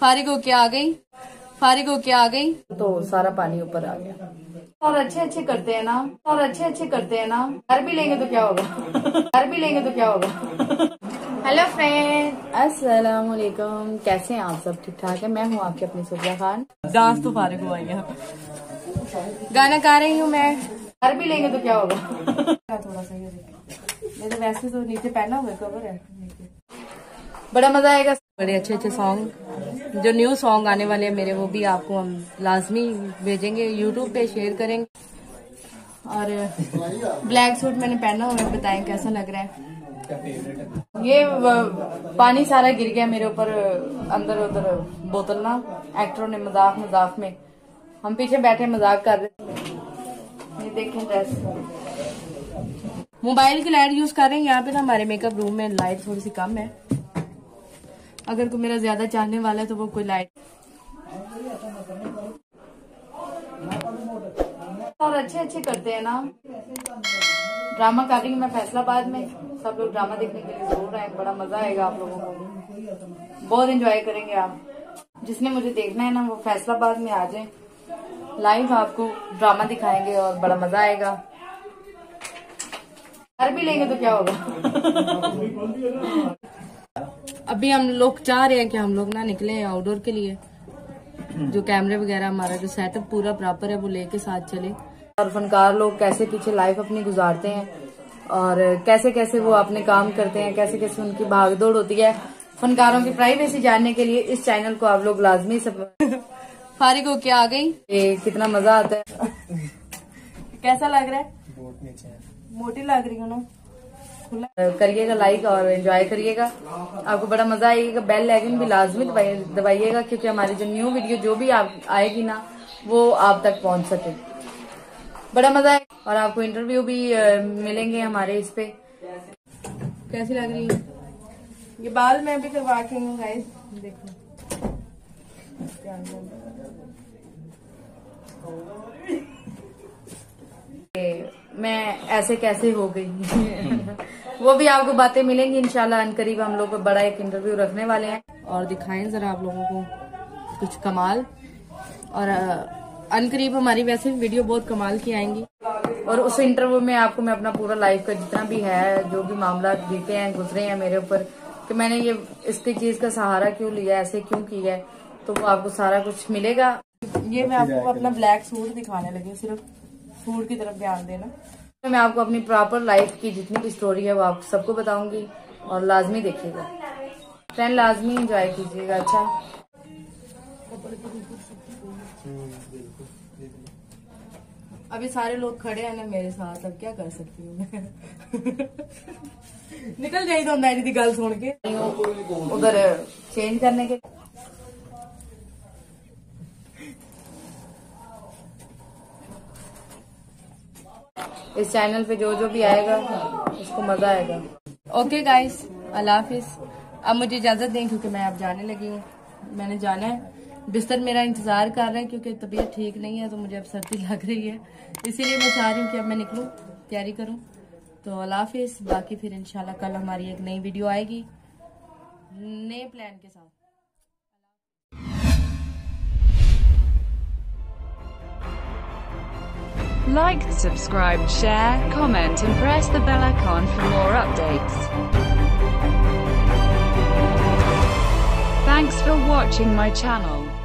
फारिग होके आ गई, फारिग होके आ गई तो सारा पानी ऊपर आ गया। और अच्छे अच्छे करते हैं ना, और अच्छे अच्छे करते हैं ना। घर भी लेंगे तो क्या होगा, घर भी लेंगे तो क्या होगा। हेलो फ्रेंड, अस्सलाम वालेकुम, कैसे हैं आप सब? ठीक ठाक है। मैं हूँ आपकी अपनी सुफिया खान। डांस तो फारिग हुआ है, गाना गा रही हूँ मैं। घर भी लेंगे तो क्या होगा। थोड़ा सा ये तो वैसे तो नीचे पहना हुआ कवर है, बड़ा मजा आएगा। बड़े अच्छे अच्छे सॉन्ग, जो न्यू सॉन्ग आने वाले हैं मेरे, वो भी आपको हम लाजमी भेजेंगे, यूट्यूब पे शेयर करेंगे। और ब्लैक सूट मैंने पहना हुआ है, बताएं कैसा लग रहा है। ये पानी सारा गिर गया मेरे ऊपर, अंदर उधर बोतल ना। एक्टरों ने मजाक मजाक में, हम पीछे बैठे मजाक कर रहे। ये देखें ड्रेस, मोबाइल की लाइट यूज कर रहे हैं। यहाँ पे ना हमारे मेकअप रूम में लाइट थोड़ी सी कम है। अगर कोई मेरा ज्यादा चाहने वाला है तो वो कोई लाइट। और अच्छे अच्छे करते हैं ना। ड्रामा कर रही हूँ मैं फैसलाबाद में। सब लोग ड्रामा देखने के लिए जरूर आए, बड़ा मजा आएगा आप लोगों को, बहुत एंजॉय करेंगे आप। जिसने मुझे देखना है ना वो फैसलाबाद में आ जाए, लाइव आपको ड्रामा दिखाएंगे और बड़ा मजा आएगा। घर भी लेंगे तो क्या होगा। अभी हम लोग चाह रहे हैं कि हम लोग ना निकले आउटडोर के लिए। जो कैमरे वगैरह, हमारा जो सेटअप पूरा प्रॉपर है वो लेके साथ चले। और फनकार लोग कैसे पीछे लाइफ अपनी गुजारते हैं और कैसे कैसे वो अपने काम करते हैं, कैसे कैसे उनकी भागदौड़ होती है। फनकारों की प्राइवेसी जानने के लिए इस चैनल को आप लोग लाजमी सब। फारिग होके आ गई, ये कितना मजा आता है। कैसा लग रहा है? मोटी लग रही हो ना। करिएगा लाइक और एंजॉय करिएगा, आपको बड़ा मजा आएगा। बेल आइकन भी लाजमी दबाइएगा, क्योंकि हमारी जो न्यू वीडियो जो भी आप आएगी ना वो आप तक पहुंच सके। बड़ा मजा आएगा और आपको इंटरव्यू भी मिलेंगे हमारे इस पे। कैसी लग रही है? ये बाल मैं अभी करवा के हूँ गाइस, देखो। मैं ऐसे कैसे हो गई। वो भी आपको बातें मिलेंगी इंशाल्लाह। अनकरीब हम लोग बड़ा एक इंटरव्यू रखने वाले हैं और दिखाएं जरा आप लोगों को कुछ कमाल। और अनकरीब हमारी वैसे भी वीडियो बहुत कमाल की आएंगी। और उस इंटरव्यू में आपको मैं अपना पूरा लाइफ का जितना भी है, जो भी मामला बीते हैं, गुजरे हैं मेरे ऊपर, कि मैंने ये इसकी चीज का सहारा क्यों लिया, ऐसे क्यों किया है, तो वो आपको सारा कुछ मिलेगा। ये मैं आपको अपना ब्लैक सूट दिखाने लगी, सिर्फ सूट की तरफ ध्यान देना। तो मैं आपको अपनी प्रॉपर लाइफ की जितनी भी स्टोरी है वो आप सबको बताऊंगी और लाजमी देखिएगा फ्रेंड, लाजमी एंजॉय कीजिएगा। अच्छा, अभी सारे लोग खड़े हैं ना मेरे साथ, अब क्या कर सकती हूँ मैं। निकल जाइए तो मेरी गल सुन के उधर चेंज करने के। इस चैनल पे जो जो भी आएगा उसको मजा आएगा। ओके गाइस, अल्लाह हाफिज। अब मुझे इजाजत दें क्योंकि मैं अब जाने लगी हूँ, मैंने जाना है। बिस्तर मेरा इंतजार कर रहा है क्योंकि तबीयत ठीक नहीं है, तो मुझे अब सर्दी लग रही है, इसीलिए मैं चाह रही हूँ कि अब मैं निकलूँ, तैयारी करूँ। तो अल्लाह हाफिज। बाकी फिर इंशाल्लाह कल हमारी एक नई वीडियो आएगी नए प्लान के साथ। Like, subscribe, share, comment and press the bell icon for more updates. Thanks for watching my channel.